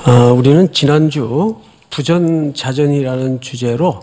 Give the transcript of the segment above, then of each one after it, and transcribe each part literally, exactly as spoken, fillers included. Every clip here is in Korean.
어, 우리는 지난주 부전자전이라는 주제로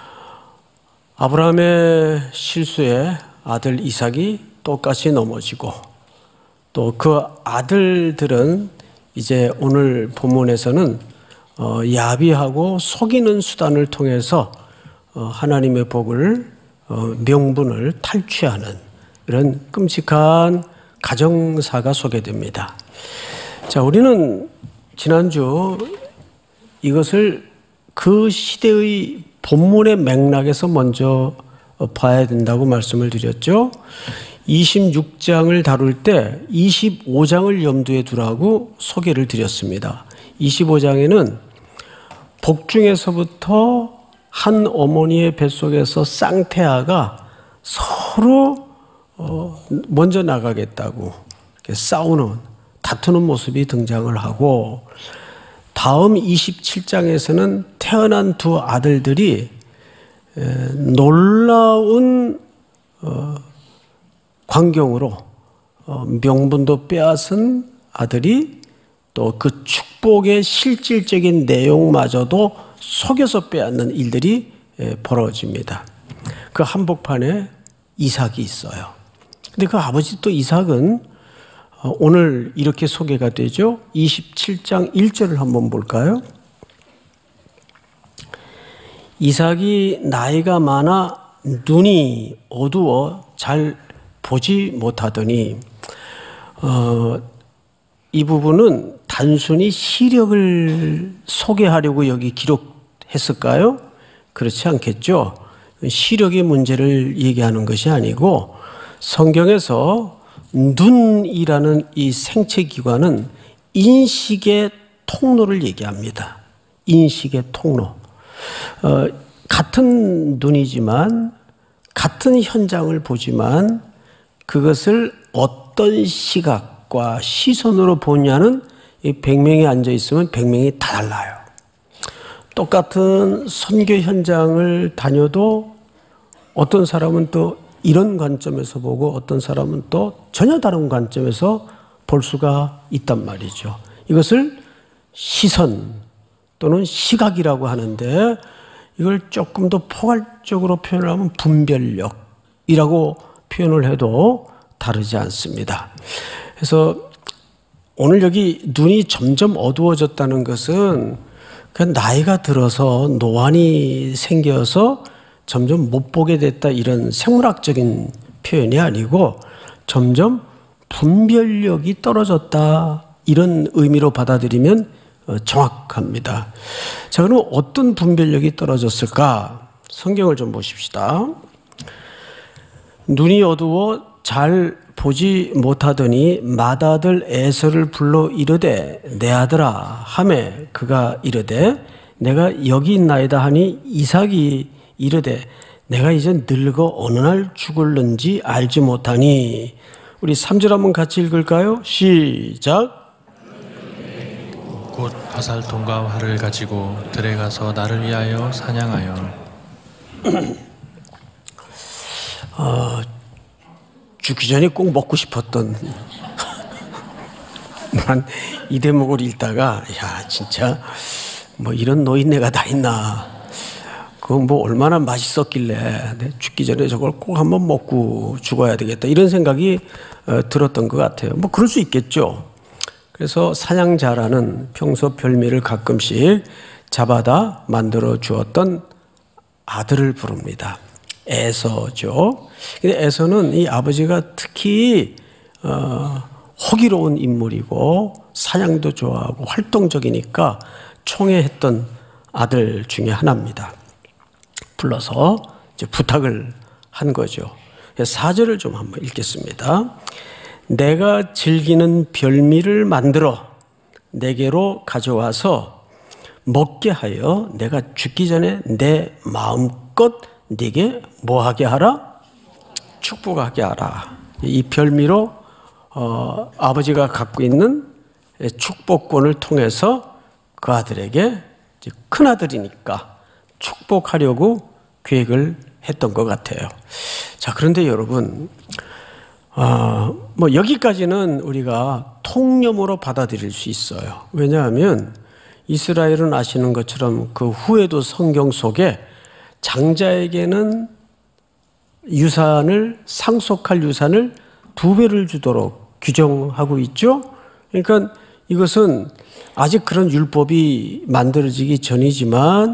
아브라함의 실수에 아들 이삭이 똑같이 넘어지고 또 그 아들들은 이제 오늘 본문에서는 어, 야비하고 속이는 수단을 통해서 어, 하나님의 복을 어, 명분을 탈취하는 이런 끔찍한 가정사가 소개됩니다. 자, 우리는 지난주 이것을 그 시대의 본문의 맥락에서 먼저 봐야 된다고 말씀을 드렸죠. 이십육 장을 다룰 때 이십오 장을 염두에 두라고 소개를 드렸습니다. 이십오 장에는 복중에서부터 한 어머니의 뱃속에서 쌍태아가 서로 먼저 나가겠다고 이렇게 싸우는, 다투는 모습이 등장을 하고, 다음 이십칠 장에서는 태어난 두 아들들이 놀라운 광경으로 명분도 빼앗은 아들이 또 그 축복의 실질적인 내용마저도 속여서 빼앗는 일들이 벌어집니다. 그 한복판에 이삭이 있어요. 근데 그 아버지 또 이삭은 오늘 이렇게 소개가 되죠. 이십칠 장 일 절을 한번 볼까요? 이삭이 나이가 많아 눈이 어두워 잘 보지 못하더니, 어, 이 부분은 단순히 시력을 소개하려고 여기 기록했을까요? 그렇지 않겠죠. 시력의 문제를 얘기하는 것이 아니고 성경에서 눈이라는 이 생체기관은 인식의 통로를 얘기합니다. 인식의 통로. 어, 같은 눈이지만 같은 현장을 보지만 그것을 어떤 시각과 시선으로 보냐는 이 백 명이 앉아 있으면 백 명이 다 달라요. 똑같은 선교 현장을 다녀도 어떤 사람은 또 이런 관점에서 보고 어떤 사람은 또 전혀 다른 관점에서 볼 수가 있단 말이죠. 이것을 시선 또는 시각이라고 하는데, 이걸 조금 더 포괄적으로 표현하면 분별력이라고 표현을 해도 다르지 않습니다. 그래서 오늘 여기 눈이 점점 어두워졌다는 것은 그 나이가 들어서 노안이 생겨서 점점 못 보게 됐다, 이런 생물학적인 표현이 아니고 점점 분별력이 떨어졌다, 이런 의미로 받아들이면 정확합니다. 자, 그럼 어떤 분별력이 떨어졌을까? 성경을 좀 보십시다. 눈이 어두워 잘 보지 못하더니 맏아들 에서를 불러 이르되 내 아들아 하매 그가 이르되 내가 여기 있나이다 하니 이삭이 이르되 내가 이제 늙어 어느 날 죽을는지 알지 못하니. 우리 삼 절 한번 같이 읽을까요? 시작. 곧 화살통과 활을 가지고 들에 가서 나를 위하여 사냥하여. 어, 죽기 전에 꼭 먹고 싶었던 난 이 대목을 읽다가 야 진짜 뭐 이런 노인네가 다 있나, 그거 뭐 얼마나 맛있었길래 죽기 전에 저걸 꼭 한번 먹고 죽어야 되겠다, 이런 생각이 들었던 것 같아요. 뭐 그럴 수 있겠죠. 그래서 사냥자라는 평소 별미를 가끔씩 잡아다 만들어 주었던 아들을 부릅니다. 에서죠. 근데 에서는 이 아버지가 특히 어, 호기로운 인물이고 사냥도 좋아하고 활동적이니까 총애했던 아들 중에 하나입니다. 불러서 이제 부탁을 한 거죠. 사 절을 좀 한번 읽겠습니다. 내가 즐기는 별미를 만들어 내게로 가져와서 먹게 하여 내가 죽기 전에 내 마음껏 네게 뭐하게 하라? 축복하게 하라. 이 별미로 어, 아버지가 갖고 있는 축복권을 통해서 그 아들에게, 큰 아들이니까 축복하려고 계획을 했던 것 같아요. 자, 그런데 여러분, 어, 뭐 여기까지는 우리가 통념으로 받아들일 수 있어요. 왜냐하면 이스라엘은 아시는 것처럼 그 후에도 성경 속에 장자에게는 유산을 상속할 유산을 두 배를 주도록 규정하고 있죠. 그러니까 이것은 아직 그런 율법이 만들어지기 전이지만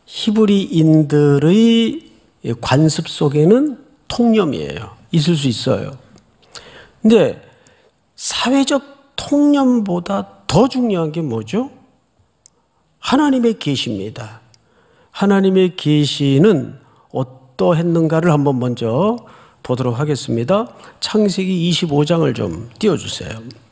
히브리인들의 관습 속에는 통념이에요. 있을 수 있어요. 근데 사회적 통념보다 더 중요한 게 뭐죠? 하나님의 계시입니다. 하나님의 계시는 어떠했는가를 한번 먼저 보도록 하겠습니다. 창세기 이십오 장을 좀 띄워주세요.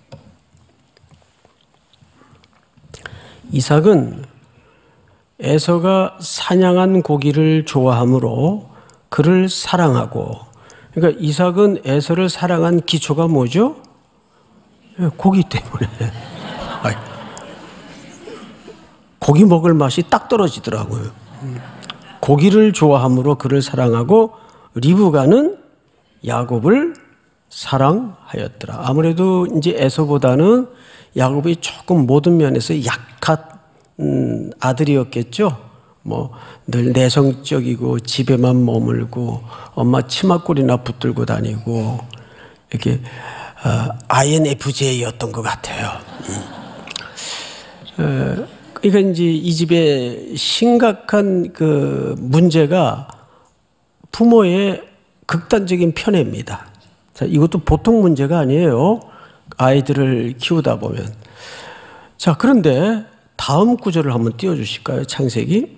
이삭은 에서가 사냥한 고기를 좋아하므로 그를 사랑하고, 그러니까 이삭은 에서를 사랑한 기초가 뭐죠? 고기 때문에. 고기 먹을 맛이 딱 떨어지더라고요. 고기를 좋아하므로 그를 사랑하고 리브가는 야곱을 사랑하였더라. 아무래도 이제 에서보다는 야곱이 조금 모든 면에서 약한 음, 아들이었겠죠. 뭐 늘 내성적이고 집에만 머물고 엄마 치마꼴이나 붙들고 다니고 이렇게 어, 아이엔에프제이였던 것 같아요. 음. 어, 그러니까 이제 이 집에 심각한 그 문제가 부모의 극단적인 편애입니다. 자, 이것도 보통 문제가 아니에요. 아이들을 키우다 보면. 자, 그런데 다음 구절을 한번 띄워주실까요? 창세기.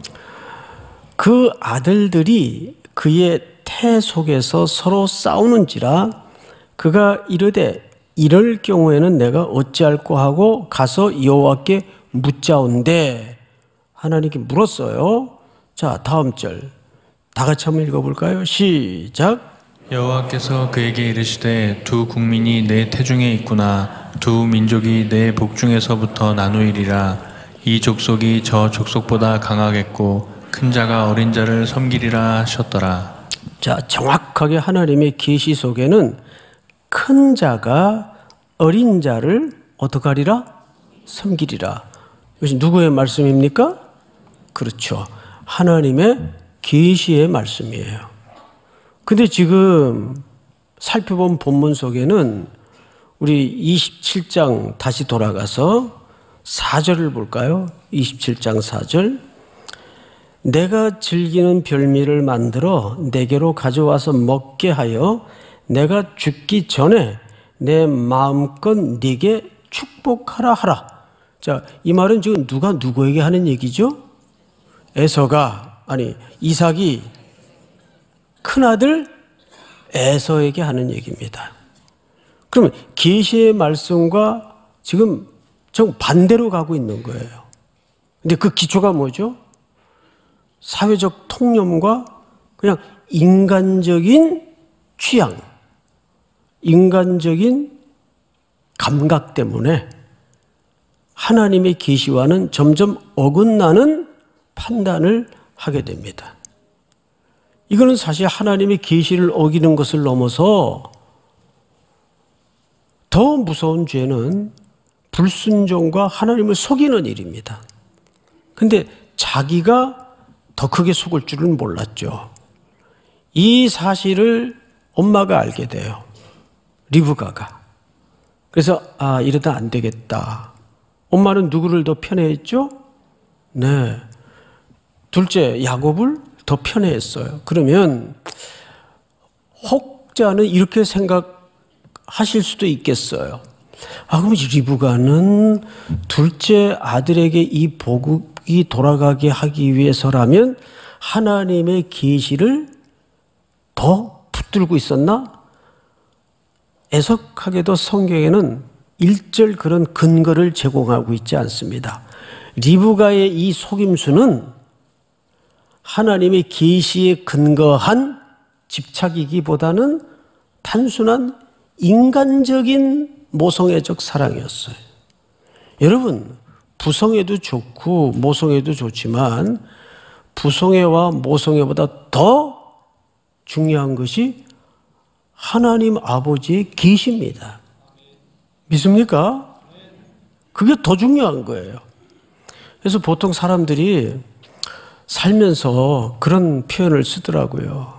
그 아들들이 그의 태 속에서 서로 싸우는지라 그가 이르되 이럴 경우에는 내가 어찌할꼬 하고 가서 여호와께 묻자온대. 하나님께 물었어요. 자, 다음 절 다 같이 한번 읽어볼까요? 시작. 여호와께서 그에게 이르시되 두 국민이 내 태중에 있구나. 두 민족이 내 복중에서부터 나누이리라. 이 족속이 저 족속보다 강하겠고 큰 자가 어린 자를 섬기리라 하셨더라. 자, 정확하게 하나님의 계시 속에는 큰 자가 어린 자를 어떻게 하리라? 섬기리라. 이것이 누구의 말씀입니까? 그렇죠. 하나님의 계시의 말씀이에요. 근데 지금 살펴본 본문 속에는 우리 이십칠 장 다시 돌아가서 사 절을 볼까요? 이십칠 장 사 절. 내가 즐기는 별미를 만들어 내게로 가져와서 먹게 하여 내가 죽기 전에 내 마음껏 네게 축복하라 하라. 자, 이 말은 지금 누가 누구에게 하는 얘기죠? 에서가, 아니 이삭이 큰아들 에서에게 하는 얘기입니다. 그러면 계시의 말씀과 지금 정반대로 가고 있는 거예요. 근데 그 기초가 뭐죠? 사회적 통념과 그냥 인간적인 취향, 인간적인 감각 때문에 하나님의 계시와는 점점 어긋나는 판단을 하게 됩니다. 이거는 사실 하나님의 계시를 어기는 것을 넘어서 더 무서운 죄는 불순종과 하나님을 속이는 일입니다. 근데 자기가 더 크게 속을 줄은 몰랐죠. 이 사실을 엄마가 알게 돼요. 리브가가. 그래서 아, 이러다 안 되겠다. 엄마는 누구를 더 편애했죠? 네. 둘째 야곱을 더 편애했어요. 그러면 혹자는 이렇게 생각하실 수도 있겠어요. 아, 그럼 리브가는 둘째 아들에게 이 복이 돌아가게 하기 위해서라면 하나님의 계시를 더 붙들고 있었나? 애석하게도 성경에는 일절 그런 근거를 제공하고 있지 않습니다. 리브가의 이 속임수는 하나님의 계시에 근거한 집착이기보다는 단순한 인간적인 모성애적 사랑이었어요. 여러분, 부성애도 좋고 모성애도 좋지만 부성애와 모성애보다 더 중요한 것이 하나님 아버지의 계시입니다. 믿습니까? 그게 더 중요한 거예요. 그래서 보통 사람들이 살면서 그런 표현을 쓰더라고요.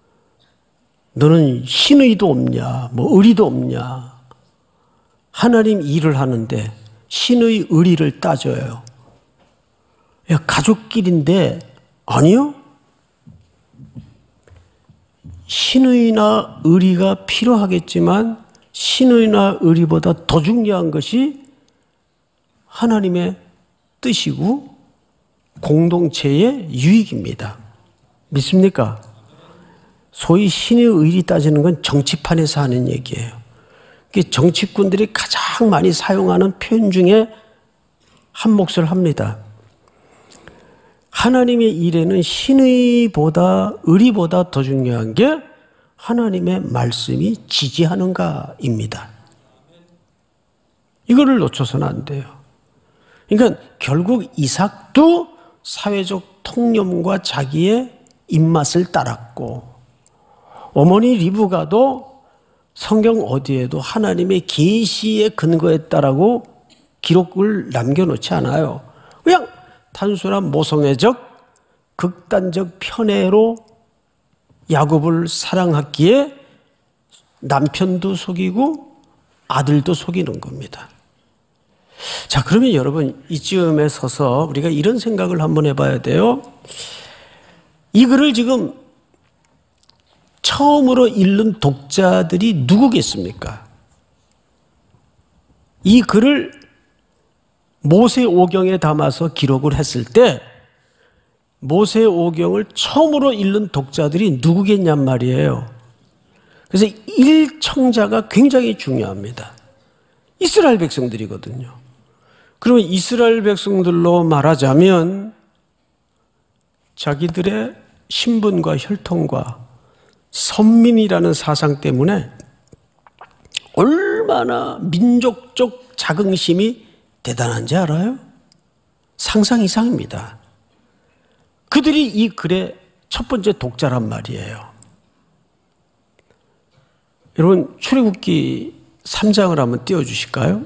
너는 신의도 없냐, 뭐 의리도 없냐. 하나님 일을 하는데 신의 의리를 따져요. 야, 가족끼리인데 아니요. 신의나 의리가 필요하겠지만 신의나 의리보다 더 중요한 것이 하나님의 뜻이고 공동체의 유익입니다. 믿습니까? 소위 신의 의리 따지는 건 정치판에서 하는 얘기예요. 정치꾼들이 가장 많이 사용하는 표현 중에 한 몫을 합니다. 하나님의 일에는 신의보다 의리보다 더 중요한 게 하나님의 말씀이 지지하는가입니다. 이거를 놓쳐서는 안 돼요. 그러니까 결국 이삭도 사회적 통념과 자기의 입맛을 따랐고 어머니 리브가도 성경 어디에도 하나님의 계시에 근거했다라고 기록을 남겨놓지 않아요. 그냥 단순한 모성애적 극단적 편애로 야곱을 사랑했기에 남편도 속이고 아들도 속이는 겁니다. 자, 그러면 여러분 이쯤에 서서 우리가 이런 생각을 한번 해봐야 돼요. 이 글을 지금 처음으로 읽는 독자들이 누구겠습니까? 이 글을 모세오경에 담아서 기록을 했을 때 모세오경을 처음으로 읽는 독자들이 누구겠냔 말이에요. 그래서 일청자가 굉장히 중요합니다. 이스라엘 백성들이거든요. 그러면 이스라엘 백성들로 말하자면 자기들의 신분과 혈통과 선민이라는 사상 때문에 얼마나 민족적 자긍심이 대단한지 알아요? 상상 이상입니다. 그들이 이 글의 첫 번째 독자란 말이에요. 여러분 출애굽기 삼 장을 한번 띄워주실까요?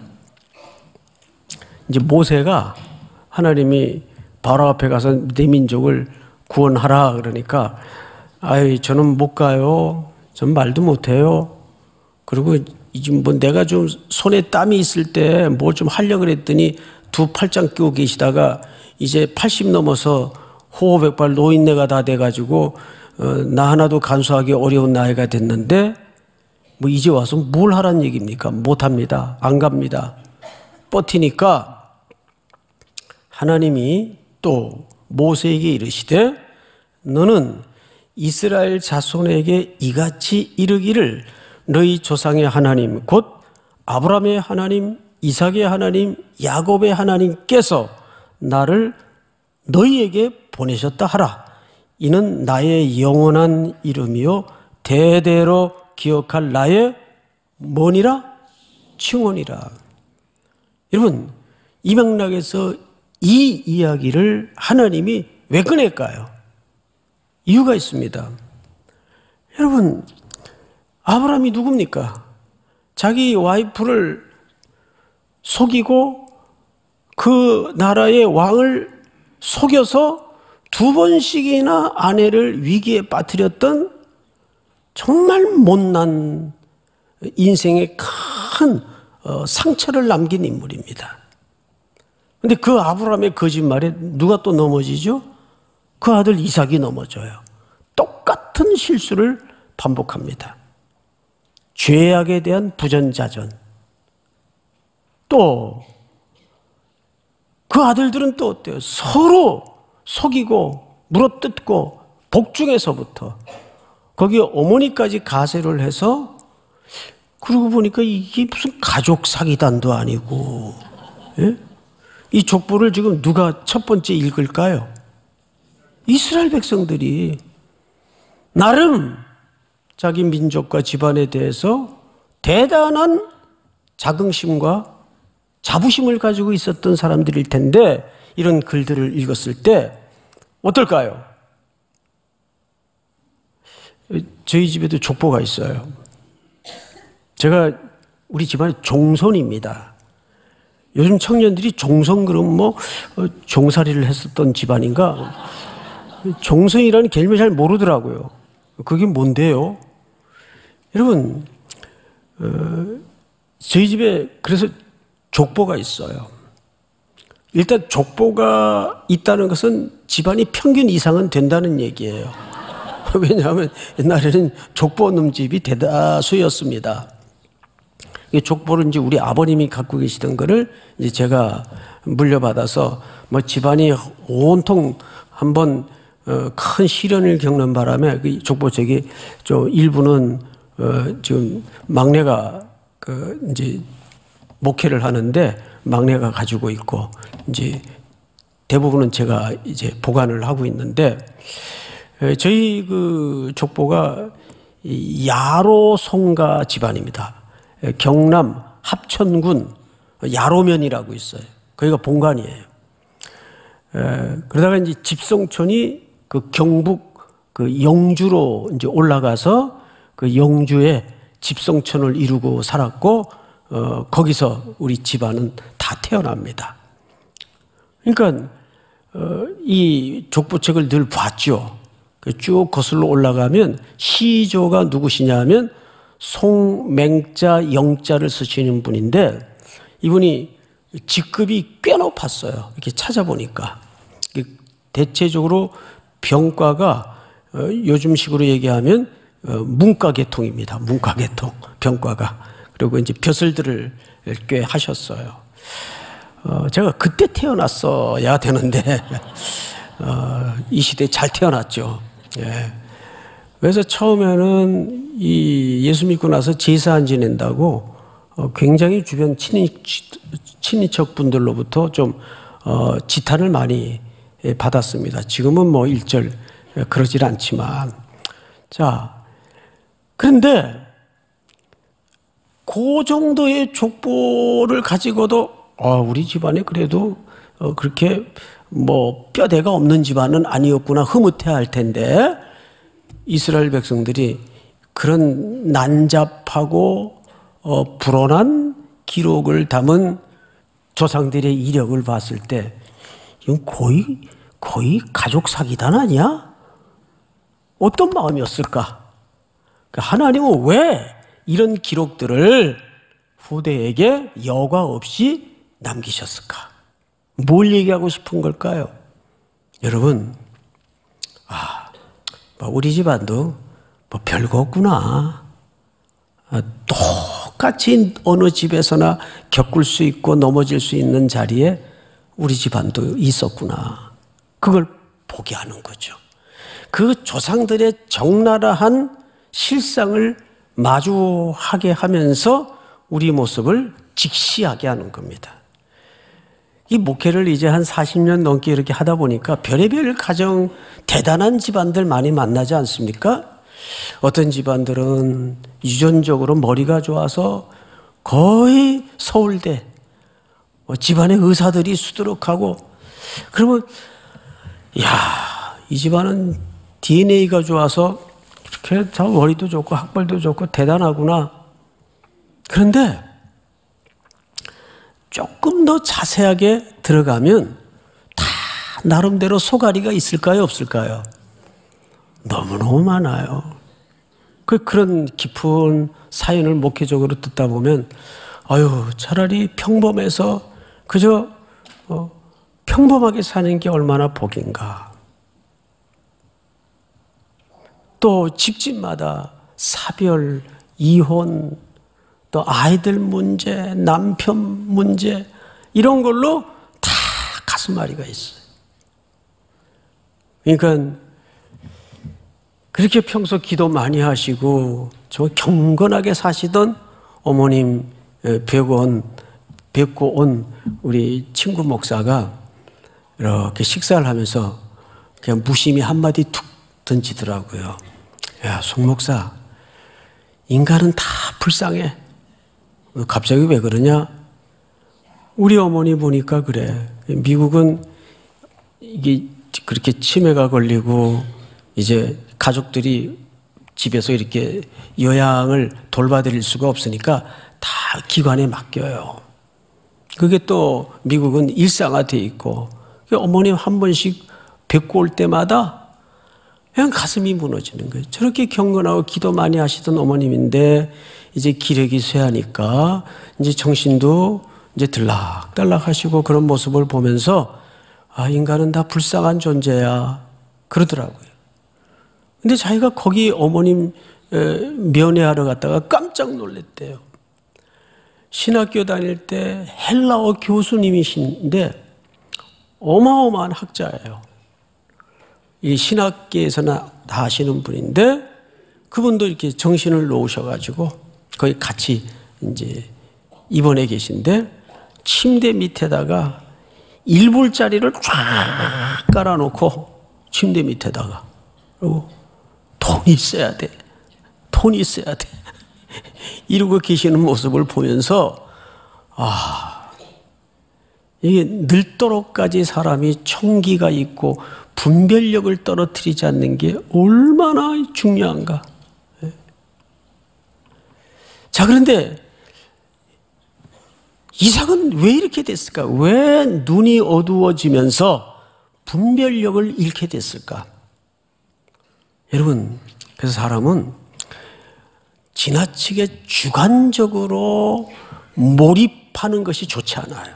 이제 모세가 하나님이 바로 앞에 가서 내 민족을 구원하라 그러니까 아이 저는 못 가요. 전 말도 못해요. 그리고 이제 뭐 내가 좀 손에 땀이 있을 때 뭘 좀 하려고 그랬더니 두 팔짱 끼고 계시다가 이제 팔십 넘어서 호호백발 노인네가 다 돼가지고 어, 나 하나도 간수하기 어려운 나이가 됐는데 뭐 이제 와서 뭘 하란 얘기입니까? 못합니다. 안 갑니다. 버티니까 하나님이 또 모세에게 이르시되 너는 이스라엘 자손에게 이같이 이르기를 너희 조상의 하나님 곧 아브라함의 하나님 이삭의 하나님 야곱의 하나님께서 나를 너희에게 보내셨다 하라. 이는 나의 영원한 이름이요 대대로 기억할 나의 뭐니라? 칭언이라. 여러분 이 맥락에서 이 이야기를 하나님이 왜 꺼낼까요? 이유가 있습니다. 여러분 아브라함이 누굽니까? 자기 와이프를 속이고 그 나라의 왕을 속여서 두 번씩이나 아내를 위기에 빠뜨렸던 정말 못난 인생의 큰 상처를 남긴 인물입니다. 그런데 그 아브라함의 거짓말에 누가 또 넘어지죠? 그 아들 이삭이 넘어져요. 똑같은 실수를 반복합니다. 죄악에 대한 부전자전. 또 그 아들들은 또 어때요? 서로 속이고 물어뜯고 복중에서부터 거기에 어머니까지 가세를 해서 그러고 보니까 이게 무슨 가족 사기단도 아니고 예? 이 족보를 지금 누가 첫 번째 읽을까요? 이스라엘 백성들이 나름 자기 민족과 집안에 대해서 대단한 자긍심과 자부심을 가지고 있었던 사람들일 텐데 이런 글들을 읽었을 때 어떨까요? 저희 집에도 족보가 있어요. 제가 우리 집안의 종손입니다. 요즘 청년들이 종성 그럼 뭐 종살이를 했었던 집안인가? 종성이라는 개념을 잘 모르더라고요. 그게 뭔데요? 여러분, 어, 저희 집에 그래서 족보가 있어요. 일단 족보가 있다는 것은 집안이 평균 이상은 된다는 얘기예요. 왜냐하면 옛날에는 족보 없는 집이 대다수였습니다. 이 족보를 이제 우리 아버님이 갖고 계시던 거를 이제 제가 물려받아서 뭐 집안이 온통 한번 어, 큰 시련을 겪는 바람에 그 족보책이 좀 일부는 어, 지금 막내가 그 이제 목회를 하는데 막내가 가지고 있고 이제 대부분은 제가 이제 보관을 하고 있는데 저희 그 족보가 야로 송가 집안입니다. 경남 합천군 야로면이라고 있어요. 거기가 본관이에요. 그러다가 이제 집성촌이 그 경북 그 영주로 이제 올라가서 그 영주에 집성촌을 이루고 살았고 어, 거기서 우리 집안은 다 태어납니다. 그러니까 어, 이 족보책을 늘 봤죠. 쭉 거슬러 올라가면 시조가 누구시냐면 송맹자 영자를 쓰시는 분인데 이분이 직급이 꽤 높았어요. 이렇게 찾아보니까 대체적으로 병과가 어, 요즘식으로 얘기하면 어, 문과계통입니다. 문과계통 병과가. 그리고 이제 벼슬들을 꽤 하셨어요. 어, 제가 그때 태어났어야 되는데 어, 이 시대에 잘 태어났죠. 예. 그래서 처음에는 이 예수 믿고 나서 제사 안 지낸다고 어, 굉장히 주변 친인, 친인척 분들로부터 좀 어, 지탄을 많이 받았습니다. 지금은 뭐 일절 그러질 않지만 자 그런데 그 정도의 족보를 가지고도 어, 우리 집안에 그래도 어, 그렇게 뭐 뼈대가 없는 집안은 아니었구나 흐뭇해야 할 텐데 이스라엘 백성들이 그런 난잡하고 어, 불온한 기록을 담은 조상들의 이력을 봤을 때 이건 거의 거의 가족 사기단 아니야? 어떤 마음이었을까? 하나님은 왜 이런 기록들을 후대에게 여과 없이 남기셨을까? 뭘 얘기하고 싶은 걸까요? 여러분, 아, 우리 집안도 뭐 별거 없구나. 아, 똑같이 어느 집에서나 겪을 수 있고 넘어질 수 있는 자리에 우리 집안도 있었구나. 그걸 보게 하는 거죠. 그 조상들의 적나라한 실상을 마주하게 하면서 우리 모습을 직시하게 하는 겁니다. 이 목회를 이제 한 사십 년 넘게 이렇게 하다 보니까 별의별 가정 대단한 집안들 많이 만나지 않습니까? 어떤 집안들은 유전적으로 머리가 좋아서 거의 서울대 집안의 의사들이 수두룩하고 그러면 야, 이 집안은 디엔에이가 좋아서 이렇게 다 머리도 좋고 학벌도 좋고 대단하구나. 그런데 조금 더 자세하게 들어가면 다 나름대로 소가리가 있을까요? 없을까요? 너무너무 많아요. 그 그런 깊은 사연을 목회적으로 듣다 보면 아유 차라리 평범해서 그저 어, 평범하게 사는 게 얼마나 복인가. 또 집집마다 사별, 이혼, 또 아이들 문제, 남편 문제 이런 걸로 다 가슴앓이가 있어요. 그러니까 그렇게 평소 기도 많이 하시고 저 경건하게 사시던 어머님 뵙고 온, 뵙고 온 우리 친구 목사가 이렇게 식사를 하면서 그냥 무심히 한마디 툭 던지더라고요. 야, 송 목사, 인간은 다 불쌍해. 갑자기 왜 그러냐? 우리 어머니 보니까 그래. 미국은 이게 그렇게 치매가 걸리고 이제 가족들이 집에서 이렇게 요양을 돌봐드릴 수가 없으니까 다 기관에 맡겨요. 그게 또 미국은 일상화되어 있고 어머님 한 번씩 뵙고 올 때마다 그냥 가슴이 무너지는 거예요. 저렇게 경건하고 기도 많이 하시던 어머님인데 이제 기력이 쇠하니까 이제 정신도 이제 들락달락 하시고 그런 모습을 보면서 아, 인간은 다 불쌍한 존재야 그러더라고요. 근데 자기가 거기 어머님 면회하러 갔다가 깜짝 놀랐대요. 신학교 다닐 때 헬라어 교수님이신데 어마어마한 학자예요. 이 신학계에서는 다 아시는 분인데 그분도 이렇게 정신을 놓으셔가지고 거기 같이 이제 입원해 계신데 침대 밑에다가 일 불짜리를 쫙 깔아놓고 침대 밑에다가 그리고 돈이 있어야 돼. 돈이 있어야 돼. 이러고 계시는 모습을 보면서 아, 이게 늙도록까지 사람이 총기가 있고 분별력을 떨어뜨리지 않는 게 얼마나 중요한가. 자, 그런데 이삭은 왜 이렇게 됐을까? 왜 눈이 어두워지면서 분별력을 잃게 됐을까? 여러분, 그래서 사람은 지나치게 주관적으로 몰입하는 것이 좋지 않아요.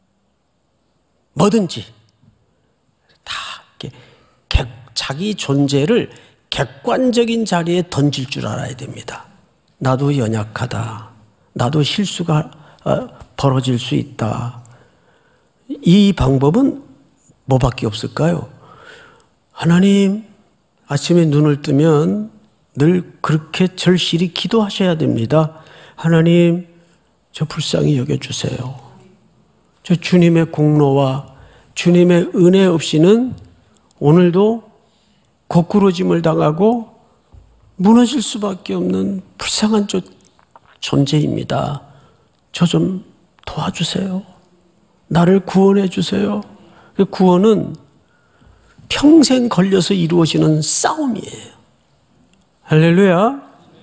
뭐든지 다 객, 자기 존재를 객관적인 자리에 던질 줄 알아야 됩니다. 나도 연약하다. 나도 실수가 벌어질 수 있다. 이 방법은 뭐밖에 없을까요? 하나님, 아침에 눈을 뜨면 늘 그렇게 절실히 기도하셔야 됩니다. 하나님, 저 불쌍히 여겨주세요. 저 주님의 공로와 주님의 은혜 없이는 오늘도 거꾸로짐을 당하고 무너질 수밖에 없는 불쌍한 존재입니다. 저 좀 도와주세요. 나를 구원해 주세요. 구원은 평생 걸려서 이루어지는 싸움이에요. 할렐루야.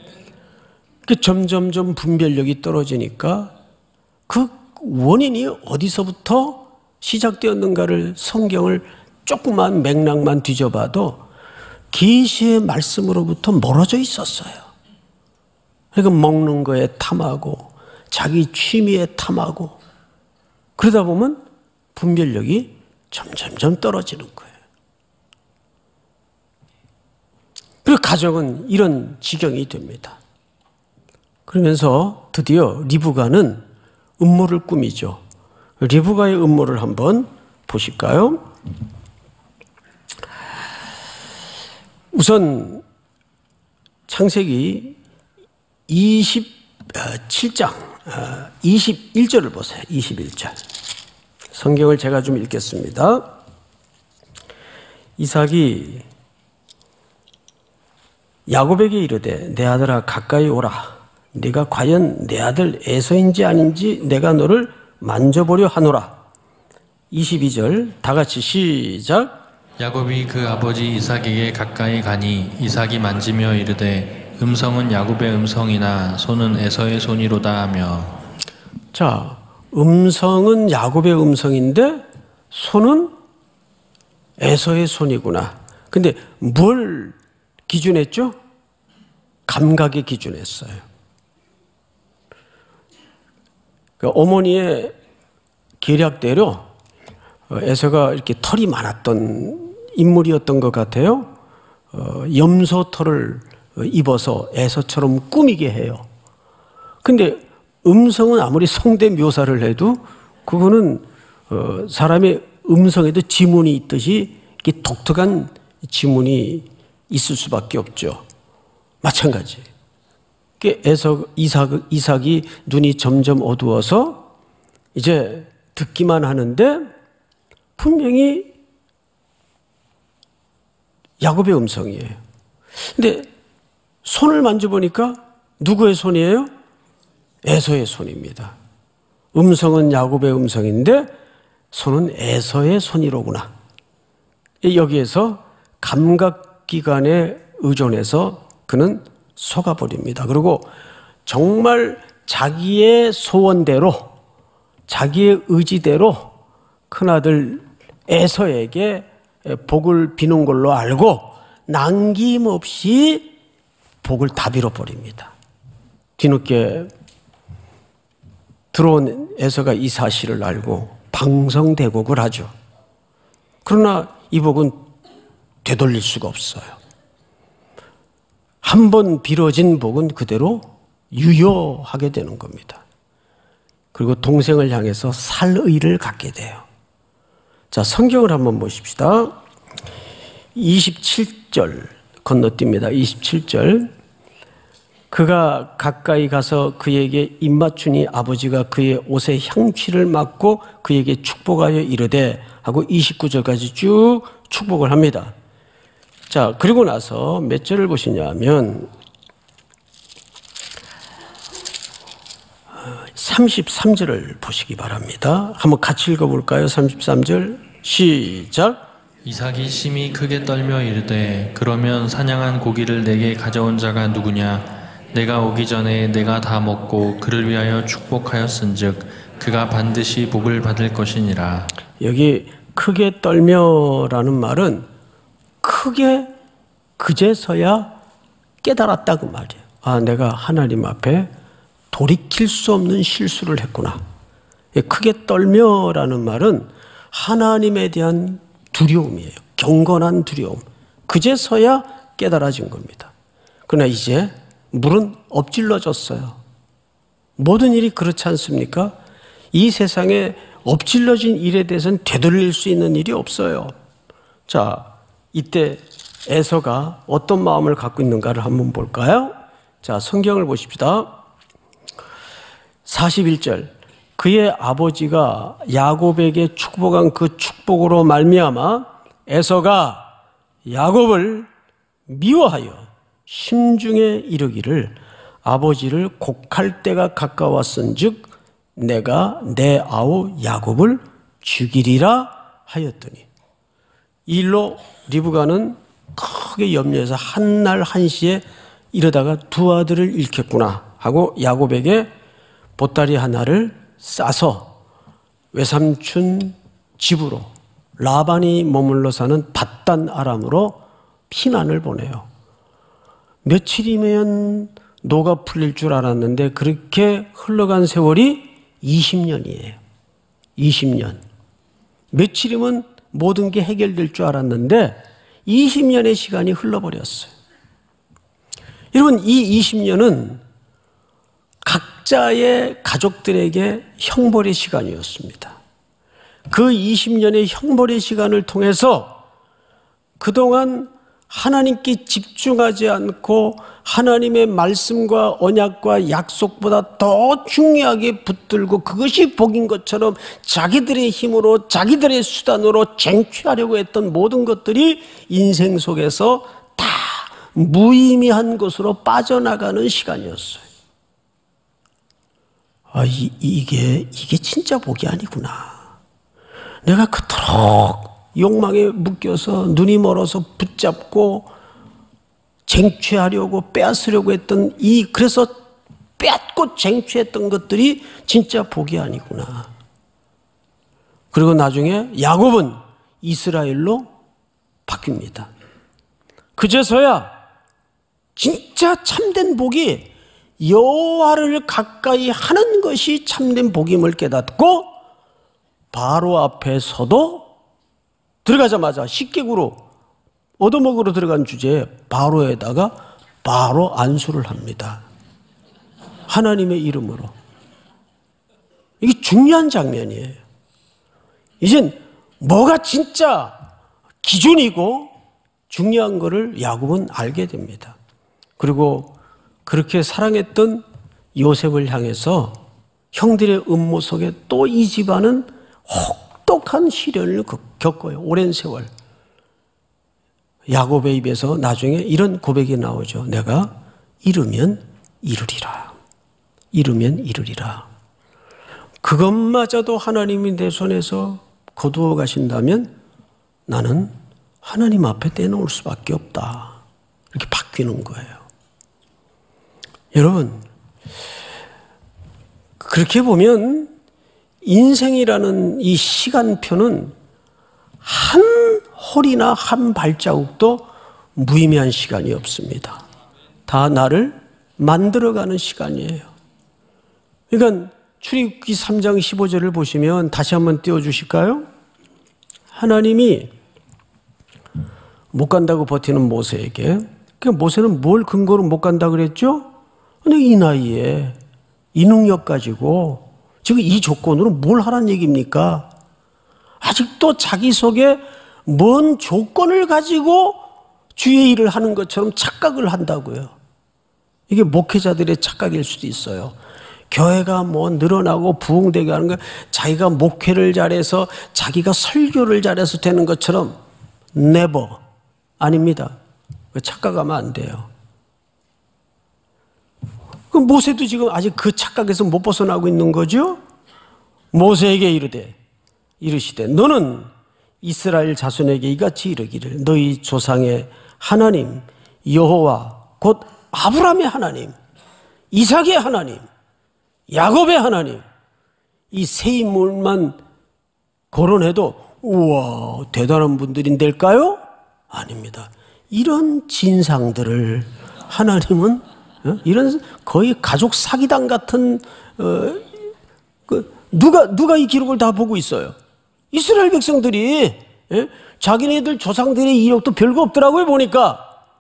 점점점 분별력이 떨어지니까 그 원인이 어디서부터 시작되었는가를 성경을 조그만 맥락만 뒤져봐도 계시의 말씀으로부터 멀어져 있었어요. 그러니까 먹는 거에 탐하고 자기 취미에 탐하고 그러다 보면 분별력이 점점점 떨어지는 거예요. 그리고 가정은 이런 지경이 됩니다. 그러면서 드디어 리브가는 음모를 꾸미죠. 리브가의 음모를 한번 보실까요? 우선 창세기 이십칠 장 이십일 절을 보세요. 이십일 절. 성경을 제가 좀 읽겠습니다. 이삭이 야곱에게 이르되 내 아들아 가까이 오라. 네가 과연 내 아들 에서인지 아닌지 내가 너를 만져보려 하노라. 이십이 절 다 같이 시작. 야곱이 그 아버지 이삭에게 가까이 가니 이삭이 만지며 이르되 음성은 야곱의 음성이나 손은 에서의 손이로다 하며. 자, 음성은 야곱의 음성인데 손은 에서의 손이구나. 근데 뭘 기준했죠? 감각에 기준했어요. 그러니까 어머니의 계략대로 에서가 이렇게 털이 많았던 인물이었던 것 같아요. 어, 염소 털을 입어서 에서처럼 꾸미게 해요. 근데 음성은 아무리 성대 묘사를 해도 그거는 어, 사람의 음성에도 지문이 있듯이 이렇게 독특한 지문이 있을 수밖에 없죠. 마찬가지. 에서 이삭, 이삭이 눈이 점점 어두워서 이제 듣기만 하는데 분명히 야곱의 음성이에요. 근데 손을 만져보니까 누구의 손이에요? 에서의 손입니다. 음성은 야곱의 음성인데 손은 에서의 손이로구나. 여기에서 감각기관에 의존해서 그는 속아버립니다. 그리고 정말 자기의 소원대로 자기의 의지대로 큰아들 에서에게 복을 비는 걸로 알고 남김없이 복을 다 빌어버립니다. 뒤늦게 들어온 에서가 이 사실을 알고 방성대곡을 하죠. 그러나 이 복은 되돌릴 수가 없어요. 한 번 빌어진 복은 그대로 유효하게 되는 겁니다. 그리고 동생을 향해서 살의를 갖게 돼요. 자, 성경을 한번 보십시다. 이십칠 절 건너뜁니다. 이십칠 절. 그가 가까이 가서 그에게 입맞추니 아버지가 그의 옷에 향취를 맡고 그에게 축복하여 이르되 하고 이십구 절까지 쭉 축복을 합니다. 자, 그리고 나서 몇 절을 보시냐면 삼십삼 절을 보시기 바랍니다. 한번 같이 읽어볼까요? 삼십삼 절 시작. 이삭이 심히 크게 떨며 이르되 그러면 사냥한 고기를 내게 가져온 자가 누구냐? 내가 오기 전에 내가 다 먹고 그를 위하여 축복하였은즉 그가 반드시 복을 받을 것이니라. 여기 크게 떨며라는 말은 크게 그제서야 깨달았다 그 말이에요. 아, 내가 하나님 앞에 돌이킬 수 없는 실수를 했구나. 크게 떨며라는 말은 하나님에 대한 두려움이에요. 경건한 두려움. 그제서야 깨달아진 겁니다. 그러나 이제 물은 엎질러졌어요. 모든 일이 그렇지 않습니까? 이 세상에 엎질러진 일에 대해서는 되돌릴 수 있는 일이 없어요. 자, 이때 에서가 어떤 마음을 갖고 있는가를 한번 볼까요? 자, 성경을 보십시다. 사십일 절. 그의 아버지가 야곱에게 축복한 그 축복으로 말미암아 에서가 야곱을 미워하여 심중에 이르기를 아버지를 곡할 때가 가까웠은즉 내가 내 아우 야곱을 죽이리라 하였더니, 이 일로 리브가는 크게 염려해서 한날 한시에 이러다가 두 아들을 잃겠구나 하고 야곱에게 보따리 하나를 싸서 외삼촌 집으로 라반이 머물러 사는 밧단 아람으로 피난을 보내요. 며칠이면 노가 풀릴 줄 알았는데 그렇게 흘러간 세월이 이십 년이에요. 이십 년. 며칠이면 모든 게 해결될 줄 알았는데 이십 년의 시간이 흘러버렸어요. 여러분, 이 이십 년은 각자의 가족들에게 형벌의 시간이었습니다. 그 이십 년의 형벌의 시간을 통해서 그동안 하나님께 집중하지 않고 하나님의 말씀과 언약과 약속보다 더 중요하게 붙들고 그것이 복인 것처럼 자기들의 힘으로 자기들의 수단으로 쟁취하려고 했던 모든 것들이 인생 속에서 다 무의미한 것으로 빠져나가는 시간이었어요. 아, 이, 이게, 이게 진짜 복이 아니구나. 내가 그토록 욕망에 묶여서 눈이 멀어서 붙잡고 쟁취하려고 빼앗으려고 했던 이, 그래서 빼앗고 쟁취했던 것들이 진짜 복이 아니구나. 그리고 나중에 야곱은 이스라엘로 바뀝니다. 그제서야 진짜 참된 복이 여호와를 가까이 하는 것이 참된 복임을 깨닫고 바로 앞에서도 들어가자마자 식객으로 얻어먹으러 들어간 주제에 바로에다가 바로 안수를 합니다. 하나님의 이름으로. 이게 중요한 장면이에요. 이젠 뭐가 진짜 기준이고 중요한 것을 야곱은 알게 됩니다. 그리고 그렇게 사랑했던 요셉을 향해서 형들의 음모 속에 또 이 집안은 혹독한 시련을 겪어요. 오랜 세월. 야곱의 입에서 나중에 이런 고백이 나오죠. 내가 이르면 이르리라. 이르면 이르리라. 그것마저도 하나님이 내 손에서 거두어 가신다면 나는 하나님 앞에 떼놓을 수밖에 없다. 이렇게 바뀌는 거예요. 여러분, 그렇게 보면 인생이라는 이 시간표는 한 홀이나 한 발자국도 무의미한 시간이 없습니다. 다 나를 만들어가는 시간이에요. 그러니까 출애굽기 삼 장 십오 절을 보시면 다시 한번 띄워주실까요? 하나님이 못 간다고 버티는 모세에게, 그 모세는 뭘 근거로 못 간다 그랬죠? 근데 이 나이에 이 능력 가지고 지금 이 조건으로 뭘 하라는 얘기입니까? 아직도 자기 속에 뭔 조건을 가지고 주의 일을 하는 것처럼 착각을 한다고요. 이게 목회자들의 착각일 수도 있어요. 교회가 뭐 늘어나고 부흥되게 하는 거, 자기가 목회를 잘해서 자기가 설교를 잘해서 되는 것처럼 never. 아닙니다. 착각하면 안 돼요. 그 모세도 지금 아직 그 착각에서 못 벗어나고 있는 거죠. 모세에게 이르되 이르시되 너는 이스라엘 자손에게 이같이 이르기를 너희 조상의 하나님 여호와 곧 아브라함의 하나님, 이삭의 하나님, 야곱의 하나님, 이 세 인물만 거론해도 우와 대단한 분들인데일까요? 아닙니다. 이런 진상들을 하나님은 이런 거의 가족 사기당 같은 어, 그 누가 누가 이 기록을 다 보고 있어요? 이스라엘 백성들이. 예? 자기네들 조상들의 이력도 별거 없더라고요. 보니까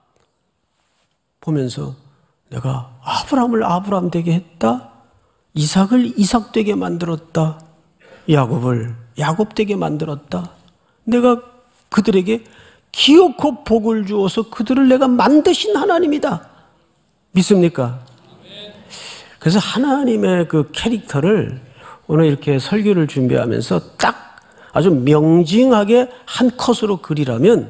보면서 내가 아브라함을 아브라함 되게 했다, 이삭을 이삭 되게 만들었다, 야곱을 야곱 되게 만들었다. 내가 그들에게 기어코 복을 주어서 그들을 내가 만드신 하나님이다. 믿습니까? 그래서 하나님의 그 캐릭터를 오늘 이렇게 설교를 준비하면서 딱 아주 명징하게 한 컷으로 그리라면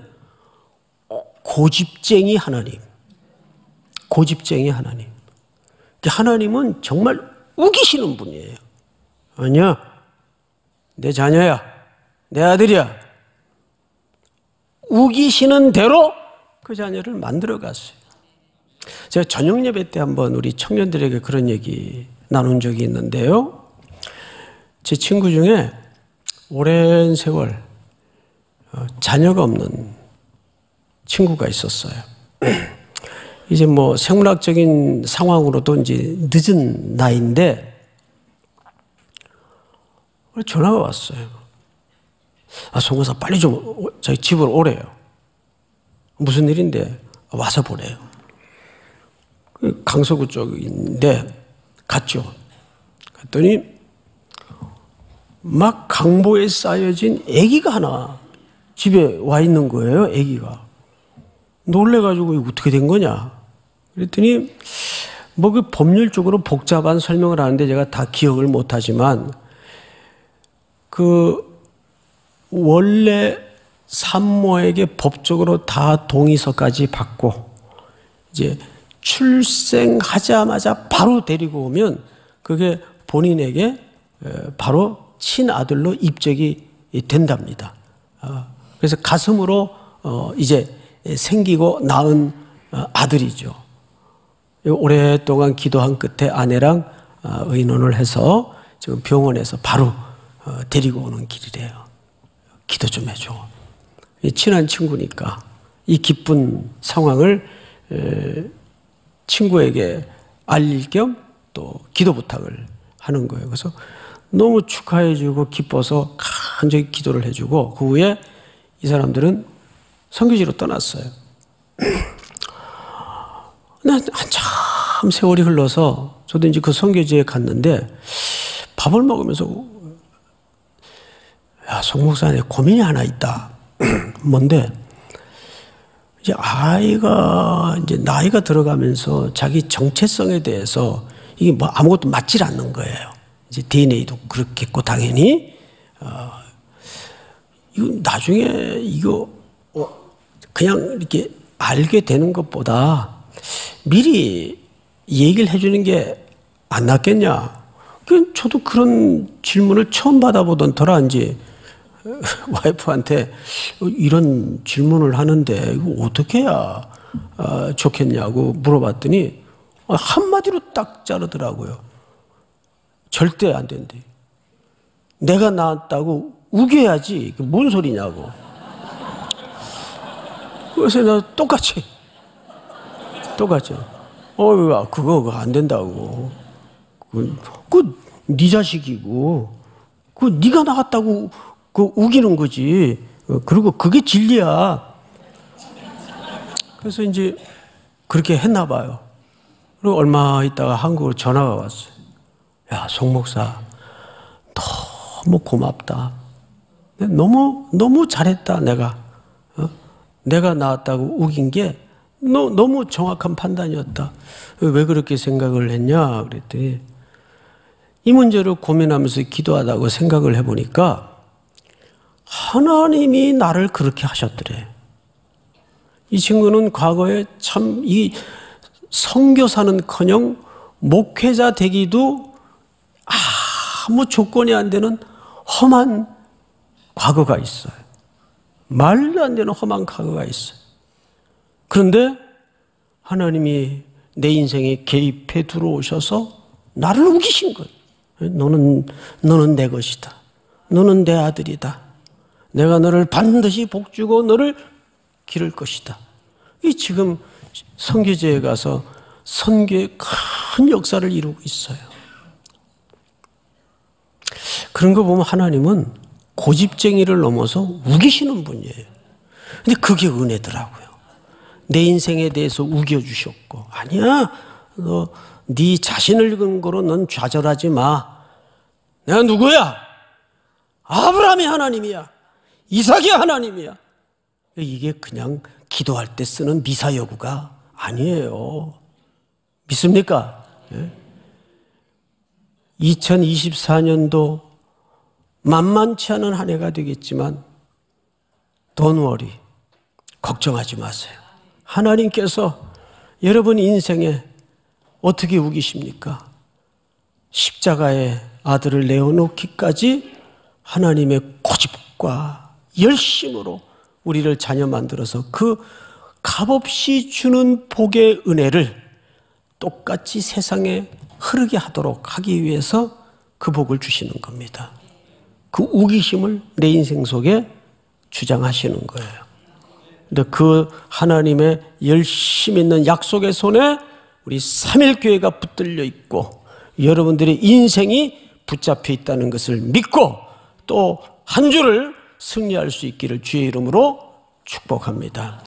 고집쟁이 하나님, 고집쟁이 하나님. 하나님은 정말 우기시는 분이에요. 아니야, 내 자녀야, 내 아들이야. 우기시는 대로 그 자녀를 만들어 갔어요. 제가 저녁 예배 때 한번 우리 청년들에게 그런 얘기 나눈 적이 있는데요. 제 친구 중에 오랜 세월 자녀가 없는 친구가 있었어요. 이제 뭐 생물학적인 상황으로도 이제 늦은 나이인데 전화가 왔어요. 아, 송교사 빨리 좀 저희 집으로 오래요. 무슨 일인데 와서 보래요. 강서구 쪽인데 갔죠. 갔더니 막 강보에 쌓여진 아기가 하나 집에 와 있는 거예요. 아기가. 놀래가지고 이거 어떻게 된 거냐. 그랬더니 뭐 그 법률적으로 복잡한 설명을 하는데 제가 다 기억을 못하지만 그 원래 산모에게 법적으로 다 동의서까지 받고 이제 출생하자마자 바로 데리고 오면 그게 본인에게 바로 친아들로 입적이 된답니다. 그래서 가슴으로 이제 생기고 낳은 아들이죠. 오랫동안 기도한 끝에 아내랑 의논을 해서 지금 병원에서 바로 데리고 오는 길이래요. 기도 좀 해줘. 친한 친구니까 이 기쁜 상황을 친구에게 알릴 겸 또 기도 부탁을 하는 거예요. 그래서 너무 축하해주고 기뻐서 간절히 기도를 해주고 그 후에 이 사람들은 선교지로 떠났어요. 한참 세월이 흘러서 저도 이제 그 선교지에 갔는데 밥을 먹으면서 야, 송 목사님 고민이 하나 있다. 뭔데? 이제 아이가 이제 나이가 들어가면서 자기 정체성에 대해서 이게 뭐 아무것도 맞질 않는 거예요. 이제 디엔에이도 그렇겠고 당연히 어, 이거 나중에 이거 어, 그냥 이렇게 알게 되는 것보다 미리 얘기를 해주는 게 안 낫겠냐. 저도 그런 질문을 처음 받아보던 터라 이제 와이프한테 이런 질문을 하는데 이거 어떻게 해야 좋겠냐고 물어봤더니 한마디로 딱 자르더라고요. 절대 안 된대. 내가 낳았다고 우겨야지. 뭔 소리냐고. 그래서 나 똑같이 똑같이 어 그거 그거 안 된다고. 그, 그 네 자식이고 그 네가 낳았다고 그 우기는 거지. 그리고 그게 진리야. 그래서 이제 그렇게 했나 봐요. 그리고 얼마 있다가 한국으로 전화가 왔어요. 야, 송 목사, 너무 고맙다. 너무 너무 잘했다. 내가 어? 내가 낳았다고 우긴 게 너, 너무 정확한 판단이었다. 왜 그렇게 생각을 했냐 그랬더니 이 문제를 고민하면서 기도하다고 생각을 해보니까 하나님이 나를 그렇게 하셨더래. 이 친구는 과거에 참 이 선교사는커녕 목회자 되기도 아무 조건이 안 되는 험한 과거가 있어요. 말도 안 되는 험한 과거가 있어요. 그런데 하나님이 내 인생에 개입해 들어오셔서 나를 우기신 거예요. 너는, 너는 내 것이다. 너는 내 아들이다. 내가 너를 반드시 복주고 너를 기를 것이다. 이 지금 선교제에 가서 선교의 큰 역사를 이루고 있어요. 그런 거 보면 하나님은 고집쟁이를 넘어서 우기시는 분이에요. 근데 그게 은혜더라고요. 내 인생에 대해서 우겨주셨고, 아니야, 너 네 자신을 근거로 넌 좌절하지 마. 내가 누구야? 아브라함의 하나님이야. 이삭의 하나님이야. 이게 그냥 기도할 때 쓰는 미사여구가 아니에요. 믿습니까? 예? 이천이십사 년도 만만치 않은 한 해가 되겠지만 Don't worry. 걱정하지 마세요. 하나님께서 여러분 인생에 어떻게 우기십니까? 십자가에 아들을 내어놓기까지 하나님의 고집과 열심으로 우리를 자녀 만들어서 그 값없이 주는 복의 은혜를 똑같이 세상에 흐르게 하도록 하기 위해서 그 복을 주시는 겁니다. 그 우기심을 내 인생 속에 주장하시는 거예요. 근데 그 하나님의 열심 있는 약속의 손에 우리 삼일교회가 붙들려 있고 여러분들의 인생이 붙잡혀 있다는 것을 믿고 또 한 주를 승리할 수 있기를 주의 이름으로 축복합니다.